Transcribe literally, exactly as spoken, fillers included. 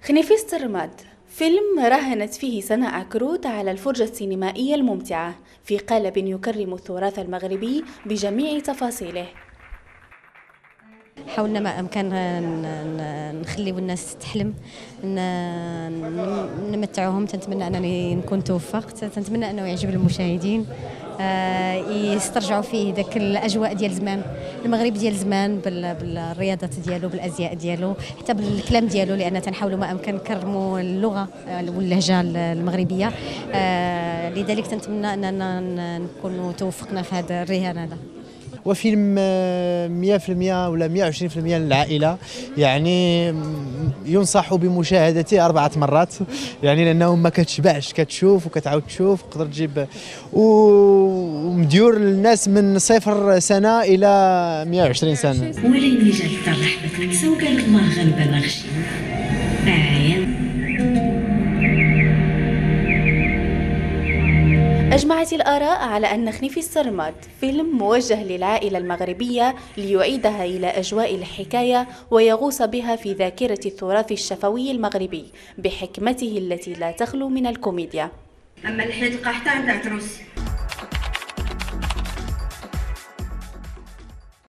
خنيفيس الرماد، فيلم راهنت فيه سناء عكروت على الفرجة السينمائية الممتعة في قالب يكرم التراث المغربي بجميع تفاصيله. حاولنا ما امكن نخليو الناس تحلم، نمتعوهم. تنتمنى انني نكون توفقت، تنتمنى انه يعجب المشاهدين، يسترجعوا فيه ذاك الاجواء ديال زمان، المغرب ديال زمان بالرياضات ديالو، بالازياء ديالو، حتى بالكلام ديالو، لان تنحاولوا ما امكن نكرموا اللغه واللهجه المغربيه. لذلك تنتمنى اننا نكونوا توفقنا في هذا الرهان هذا. وفيلم مئة بالمئة ولا مئة وعشرين بالمئة للعائلة، يعني ينصح بمشاهدته أربعة مرات، يعني لأنه ما كتشبعش، كتشوف وكتعاود تشوف، تقدر تجيب ومديور للناس من صفر سنة إلى مئة وعشرين سنة. ولين جات الرحمة تنسى وقالت الله غلبة ما غشي. أجمعت الآراء على أن خنيفيس الرماد فيلم موجه للعائلة المغربية ليعيدها إلى أجواء الحكاية ويغوص بها في ذاكرة التراث الشفوي المغربي بحكمته التي لا تخلو من الكوميديا. أما الحيط القحطة عندها تروس.